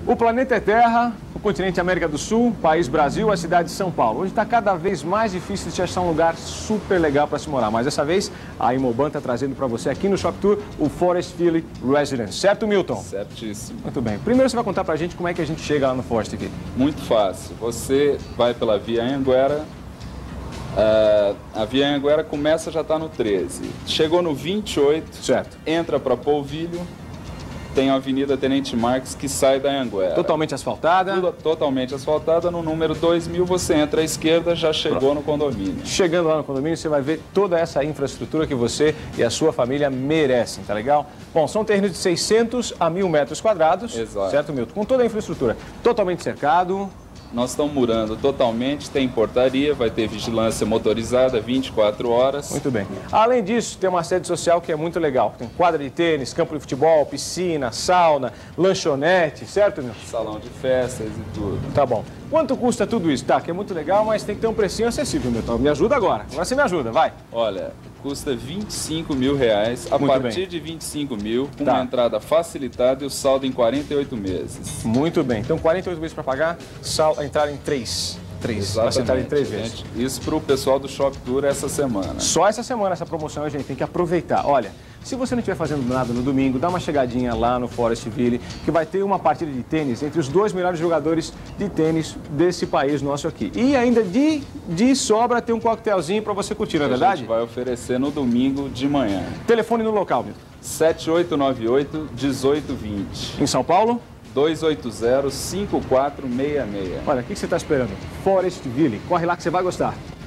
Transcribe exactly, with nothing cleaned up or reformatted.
O planeta é Terra, o continente América do Sul, país Brasil, a cidade de São Paulo. Hoje está cada vez mais difícil de achar um lugar super legal para se morar. Mas dessa vez, a Imoban está trazendo para você aqui no Shop Tour o Forestville Residence. Certo, Milton? Certíssimo. Muito bem. Primeiro você vai contar para a gente como é que a gente chega lá no Forestville. Muito fácil. Você vai pela Via Anhanguera. Uh, a Via Anhanguera começa, já está no treze. Chegou no vinte e oito. Certo. Entra para Polvilho. Tem a Avenida Tenente Marques que sai da Anhanguera. Totalmente asfaltada? Tudo, totalmente asfaltada. No número dois mil você entra à esquerda, já chegou Pronto. no condomínio. Chegando lá no condomínio você vai ver toda essa infraestrutura que você e a sua família merecem, tá legal? Bom, são terrenos de seiscentos a mil metros quadrados. Exato. Certo, Milton? Com toda a infraestrutura totalmente cercado. Nós estamos murando totalmente, tem portaria, vai ter vigilância motorizada vinte e quatro horas. Muito bem. Além disso, tem uma sede social que é muito legal. Tem quadra de tênis, campo de futebol, piscina, sauna, lanchonete, certo, Milton? Salão de festas e tudo. Tá bom. Quanto custa tudo isso? Tá, que é muito legal, mas tem que ter um precinho acessível, Milton. Me ajuda agora. Agora você me ajuda, vai. Olha, custa vinte e cinco mil reais, a Muito partir bem. de vinte e cinco mil, com Tá. uma entrada facilitada e o saldo em quarenta e oito meses. Muito bem. Então, quarenta e oito meses para pagar, sal, a entrar em três. Três. Vai ser entrar em três vezes. Gente, isso para o pessoal do Shop Tour essa semana. Só essa semana essa promoção a gente tem que aproveitar. Olha, se você não estiver fazendo nada no domingo, dá uma chegadinha lá no Forestville, que vai ter uma partida de tênis entre os dois melhores jogadores de tênis desse país nosso aqui. E ainda de, de sobra tem um coquetelzinho para você curtir, não é verdade? A gente vai oferecer no domingo de manhã. Telefone no local, Milton. sete oito nove oito, um oito dois zero. Em São Paulo? dois oito zero, cinco quatro seis seis. Olha, o que você está esperando? Forestville. Corre lá que você vai gostar.